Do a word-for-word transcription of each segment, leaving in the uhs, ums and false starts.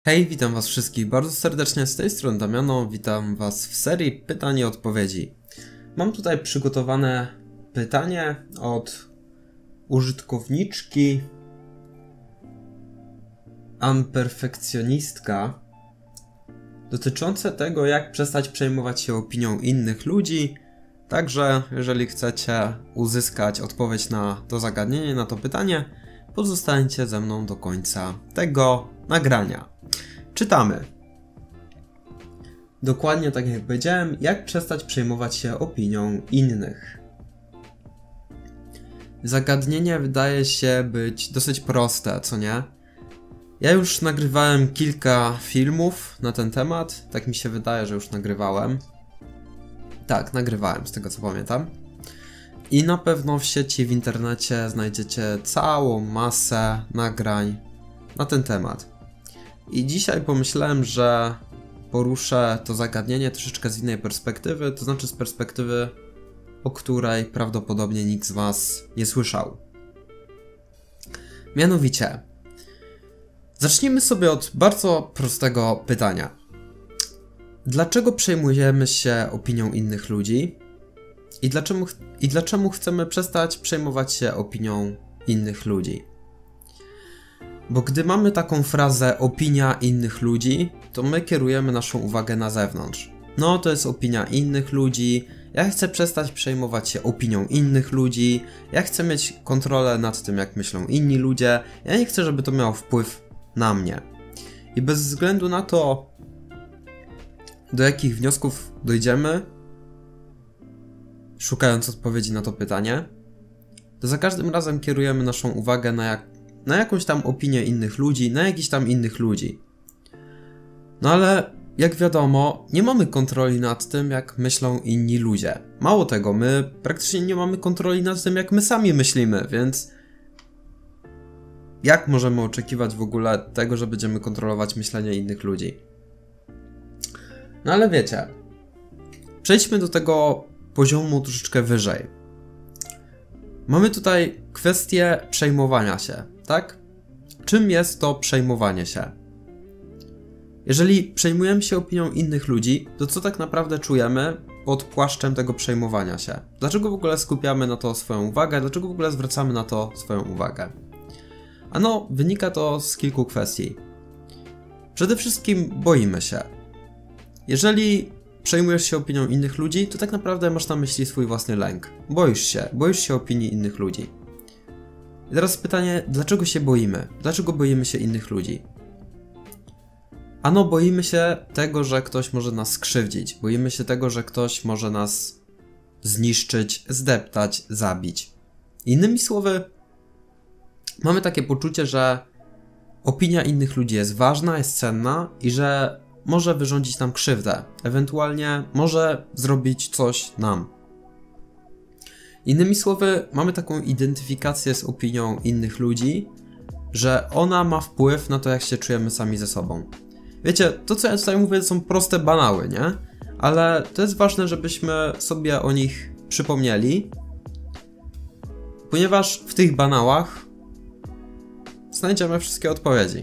Hej, witam was wszystkich bardzo serdecznie, z tej strony Damiano, witam was w serii pytań i odpowiedzi. Mam tutaj przygotowane pytanie od użytkowniczki Amperfekcjonistka dotyczące tego, jak przestać przejmować się opinią innych ludzi. Także jeżeli chcecie uzyskać odpowiedź na to zagadnienie, na to pytanie, pozostańcie ze mną do końca tego nagrania. Czytamy. Dokładnie tak jak powiedziałem, jak przestać przejmować się opinią innych. Zagadnienie wydaje się być dosyć proste, co nie? Ja już nagrywałem kilka filmów na ten temat, tak mi się wydaje, że już nagrywałem. Tak, nagrywałem, z tego co pamiętam. I na pewno w sieci, w internecie znajdziecie całą masę nagrań na ten temat. I dzisiaj pomyślałem, że poruszę to zagadnienie troszeczkę z innej perspektywy, to znaczy z perspektywy, o której prawdopodobnie nikt z was nie słyszał. Mianowicie, zacznijmy sobie od bardzo prostego pytania. Dlaczego przejmujemy się opinią innych ludzi? I dlaczego, i dlaczego chcemy przestać przejmować się opinią innych ludzi? Bo gdy mamy taką frazę opinia innych ludzi, to my kierujemy naszą uwagę na zewnątrz. No to jest opinia innych ludzi, ja chcę przestać przejmować się opinią innych ludzi, ja chcę mieć kontrolę nad tym, jak myślą inni ludzie, ja nie chcę, żeby to miało wpływ na mnie. I bez względu na to, do jakich wniosków dojdziemy, szukając odpowiedzi na to pytanie, to za każdym razem kierujemy naszą uwagę na jak na jakąś tam opinię innych ludzi, na jakichś tam innych ludzi. No ale, jak wiadomo, nie mamy kontroli nad tym, jak myślą inni ludzie. Mało tego, my praktycznie nie mamy kontroli nad tym, jak my sami myślimy, więc jak możemy oczekiwać w ogóle tego, że będziemy kontrolować myślenie innych ludzi? No ale wiecie, przejdźmy do tego poziomu troszeczkę wyżej. Mamy tutaj kwestię przejmowania się, tak? Czym jest to przejmowanie się? Jeżeli przejmujemy się opinią innych ludzi, to co tak naprawdę czujemy pod płaszczem tego przejmowania się? Dlaczego w ogóle skupiamy na to swoją uwagę? Dlaczego w ogóle zwracamy na to swoją uwagę? Ano, wynika to z kilku kwestii. Przede wszystkim boimy się. Jeżeli przejmujesz się opinią innych ludzi, to tak naprawdę masz na myśli swój własny lęk. Boisz się, boisz się opinii innych ludzi. I teraz pytanie, dlaczego się boimy? Dlaczego boimy się innych ludzi? Ano, boimy się tego, że ktoś może nas skrzywdzić. Boimy się tego, że ktoś może nas zniszczyć, zdeptać, zabić. Innymi słowy, mamy takie poczucie, że opinia innych ludzi jest ważna, jest cenna i że może wyrządzić nam krzywdę, ewentualnie może zrobić coś nam. Innymi słowy, mamy taką identyfikację z opinią innych ludzi, że ona ma wpływ na to, jak się czujemy sami ze sobą. Wiecie, to co ja tutaj mówię, to są proste banały, nie? Ale to jest ważne, żebyśmy sobie o nich przypomnieli, ponieważ w tych banałach znajdziemy wszystkie odpowiedzi.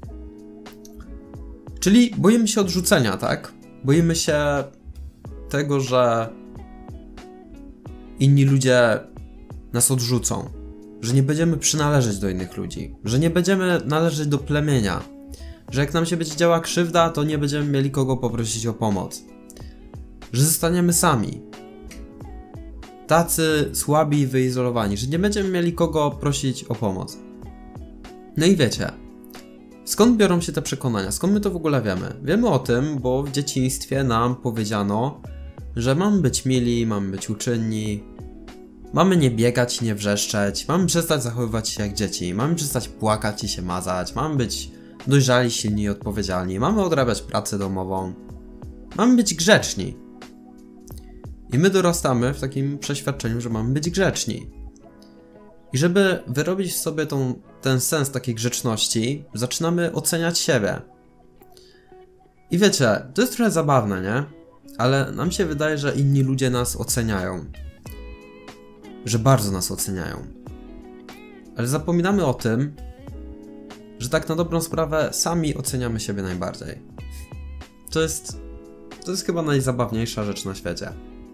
Czyli boimy się odrzucenia, tak? Boimy się tego, że inni ludzie nas odrzucą, że nie będziemy przynależeć do innych ludzi, że nie będziemy należeć do plemienia, że jak nam się będzie działa krzywda, to nie będziemy mieli kogo poprosić o pomoc, że zostaniemy sami, tacy słabi i wyizolowani, że nie będziemy mieli kogo prosić o pomoc. No i wiecie, skąd biorą się te przekonania? Skąd my to w ogóle wiemy? Wiemy o tym, bo w dzieciństwie nam powiedziano, że mamy być mili, mamy być uczynni, mamy nie biegać i nie wrzeszczeć, mamy przestać zachowywać się jak dzieci, mamy przestać płakać i się mazać, mamy być dojrzali, silni i odpowiedzialni, mamy odrabiać pracę domową, mamy być grzeczni. I my dorastamy w takim przeświadczeniu, że mamy być grzeczni. I żeby wyrobić w sobie tą, ten sens takiej grzeczności, zaczynamy oceniać siebie. I wiecie, to jest trochę zabawne, nie? Ale nam się wydaje, że inni ludzie nas oceniają. Że bardzo nas oceniają. Ale zapominamy o tym, że tak na dobrą sprawę sami oceniamy siebie najbardziej. To jest, to jest chyba najzabawniejsza rzecz na świecie.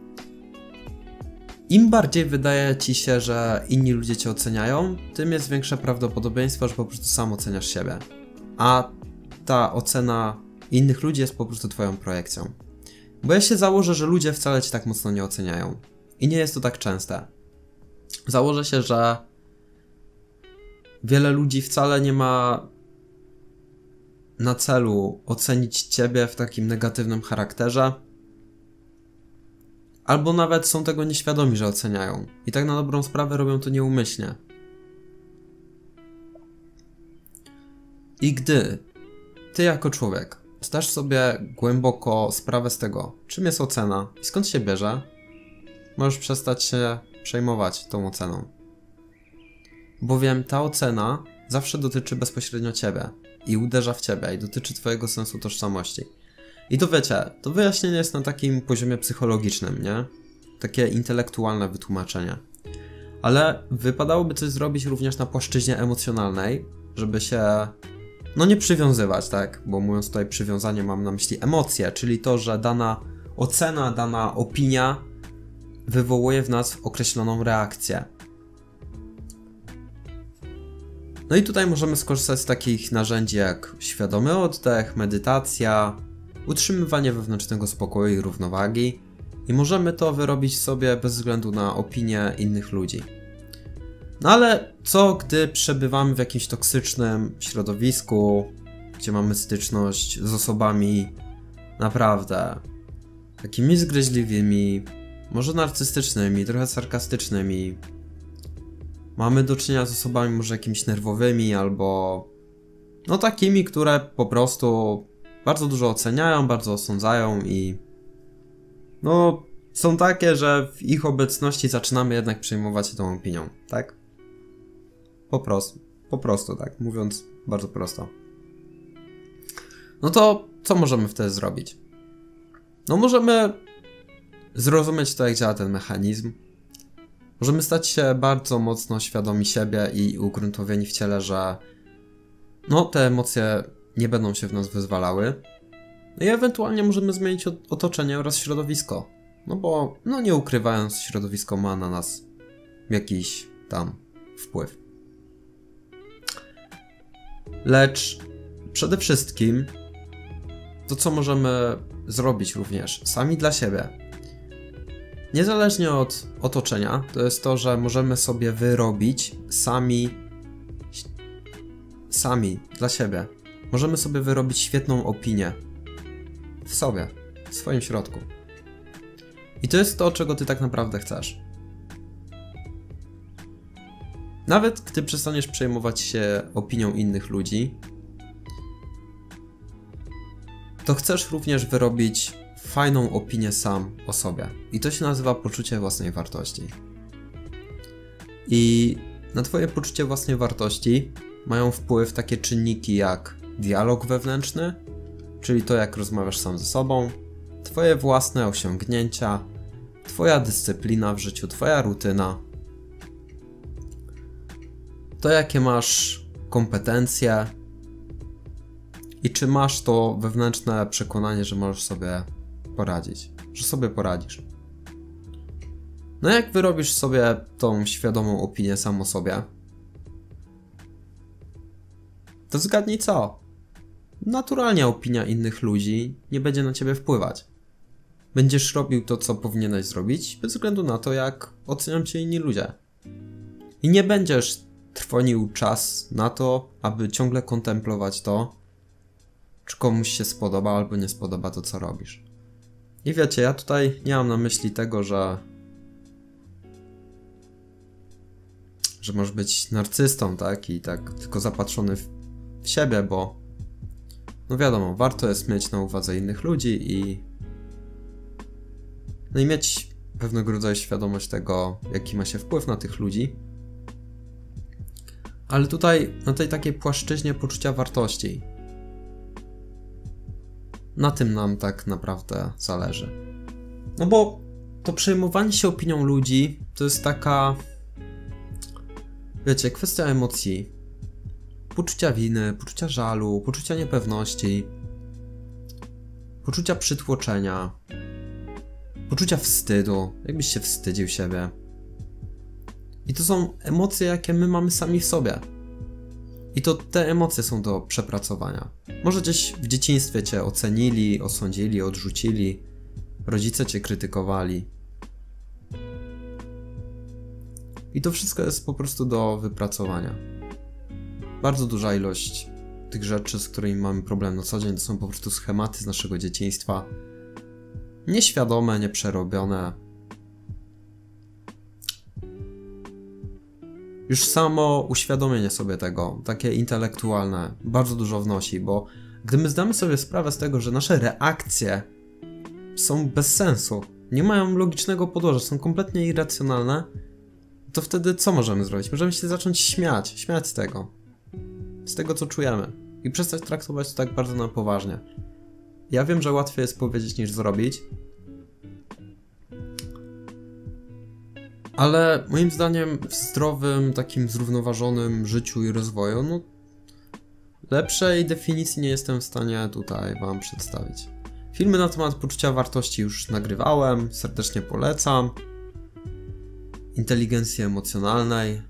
Im bardziej wydaje ci się, że inni ludzie cię oceniają, tym jest większe prawdopodobieństwo, że po prostu sam oceniasz siebie. A ta ocena innych ludzi jest po prostu twoją projekcją. Bo ja się założę, że ludzie wcale cię tak mocno nie oceniają. I nie jest to tak częste. Założę się, że wiele ludzi wcale nie ma na celu ocenić ciebie w takim negatywnym charakterze. Albo nawet są tego nieświadomi, że oceniają. I tak na dobrą sprawę robią to nieumyślnie. I gdy ty jako człowiek zdasz sobie głęboko sprawę z tego, czym jest ocena i skąd się bierze, możesz przestać się przejmować tą oceną. Bowiem ta ocena zawsze dotyczy bezpośrednio ciebie i uderza w ciebie i dotyczy twojego sensu tożsamości. I to wiecie, to wyjaśnienie jest na takim poziomie psychologicznym, nie? Takie intelektualne wytłumaczenie. Ale wypadałoby coś zrobić również na płaszczyźnie emocjonalnej, żeby się, no nie przywiązywać, tak? Bo mówiąc tutaj przywiązanie mam na myśli emocje, czyli to, że dana ocena, dana opinia wywołuje w nas określoną reakcję. No i tutaj możemy skorzystać z takich narzędzi jak świadomy oddech, medytacja, utrzymywanie wewnętrznego spokoju i równowagi i możemy to wyrobić sobie bez względu na opinię innych ludzi. No ale co gdy przebywamy w jakimś toksycznym środowisku, gdzie mamy styczność z osobami naprawdę takimi zgryźliwymi, może narcystycznymi, trochę sarkastycznymi. Mamy do czynienia z osobami może jakimiś nerwowymi albo no takimi, które po prostu bardzo dużo oceniają, bardzo osądzają i no są takie, że w ich obecności zaczynamy jednak przejmować się tą opinią, tak? Po prostu, po prostu tak, mówiąc bardzo prosto. No to co możemy wtedy zrobić? No możemy zrozumieć to, jak działa ten mechanizm. Możemy stać się bardzo mocno świadomi siebie i ugruntowieni w ciele, że no te emocje nie będą się w nas wyzwalały. No i ewentualnie możemy zmienić otoczenie oraz środowisko. No bo, no nie ukrywając, środowisko ma na nas jakiś tam wpływ. Lecz przede wszystkim to, co możemy zrobić również sami dla siebie, niezależnie od otoczenia, to jest to, że możemy sobie wyrobić sami, sami dla siebie. Możemy sobie wyrobić świetną opinię w sobie, w swoim środku. I to jest to, czego ty tak naprawdę chcesz. Nawet gdy przestaniesz przejmować się opinią innych ludzi, to chcesz również wyrobić fajną opinię sam o sobie. I to się nazywa poczucie własnej wartości. I na twoje poczucie własnej wartości mają wpływ takie czynniki jak dialog wewnętrzny, czyli to, jak rozmawiasz sam ze sobą, twoje własne osiągnięcia, twoja dyscyplina w życiu, twoja rutyna, to, jakie masz kompetencje i czy masz to wewnętrzne przekonanie, że możesz sobie poradzić, że sobie poradzisz. No jak wyrobisz sobie tą świadomą opinię sam o sobie, to zgadnij co? Naturalnie opinia innych ludzi nie będzie na ciebie wpływać. Będziesz robił to, co powinieneś zrobić, bez względu na to, jak ocenią cię inni ludzie. I nie będziesz trwonił czas na to, aby ciągle kontemplować to, czy komuś się spodoba albo nie spodoba to, co robisz. I wiecie, ja tutaj nie mam na myśli tego, że że możesz być narcystą, tak? I tak tylko zapatrzony w, w siebie, bo no wiadomo, warto jest mieć na uwadze innych ludzi i no i mieć pewnego rodzaju świadomość tego, jaki ma się wpływ na tych ludzi. Ale tutaj, na tej takiej płaszczyźnie poczucia wartości, na tym nam tak naprawdę zależy. No bo to przejmowanie się opinią ludzi to jest taka, wiecie, kwestia emocji. poczucia winy, poczucia żalu, poczucia niepewności, poczucia przytłoczenia, poczucia wstydu, jakbyś się wstydził siebie. I to są emocje, jakie my mamy sami w sobie. I to te emocje są do przepracowania. Może gdzieś w dzieciństwie cię ocenili, osądzili, odrzucili, rodzice cię krytykowali. I to wszystko jest po prostu do wypracowania. Bardzo duża ilość tych rzeczy, z którymi mamy problem na co dzień, to są po prostu schematy z naszego dzieciństwa. Nieświadome, nieprzerobione. Już samo uświadomienie sobie tego, takie intelektualne, bardzo dużo wnosi, bo gdy my zdamy sobie sprawę z tego, że nasze reakcje są bez sensu, nie mają logicznego podłoża, są kompletnie irracjonalne, to wtedy co możemy zrobić? Możemy się zacząć śmiać, śmiać z tego, z tego co czujemy i przestać traktować to tak bardzo na poważnie. Ja wiem, że łatwiej jest powiedzieć niż zrobić, ale moim zdaniem w zdrowym, takim zrównoważonym życiu i rozwoju, no lepszej definicji nie jestem w stanie tutaj wam przedstawić. Filmy na temat poczucia wartości już nagrywałem, serdecznie polecam. Inteligencji emocjonalnej.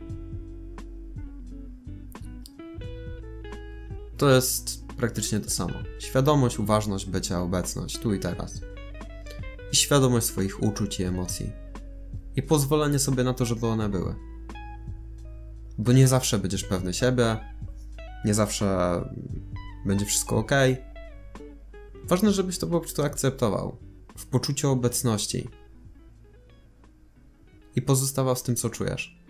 To jest praktycznie to samo. Świadomość, uważność, bycia, obecność, tu i teraz. I świadomość swoich uczuć i emocji. I pozwolenie sobie na to, żeby one były. Bo nie zawsze będziesz pewny siebie, nie zawsze będzie wszystko ok. Ważne, żebyś to po prostu akceptował. W poczuciu obecności. I pozostawał z tym, co czujesz.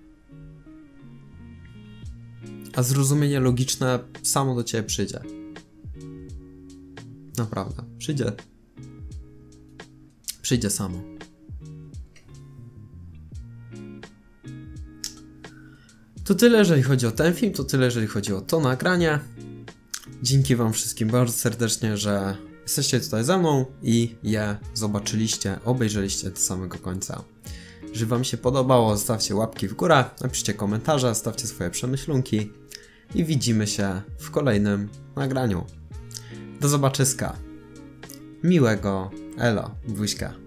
A zrozumienie logiczne samo do ciebie przyjdzie. Naprawdę. Przyjdzie. Przyjdzie samo. To tyle, jeżeli chodzi o ten film, to tyle, jeżeli chodzi o to nagranie. Dzięki wam wszystkim bardzo serdecznie, że jesteście tutaj ze mną i je zobaczyliście, obejrzeliście do samego końca. Jeżeli wam się podobało, zostawcie łapki w górę, napiszcie komentarze, stawcie swoje przemyślunki i widzimy się w kolejnym nagraniu. Do zobaczyska. Miłego. Elo. Buźka.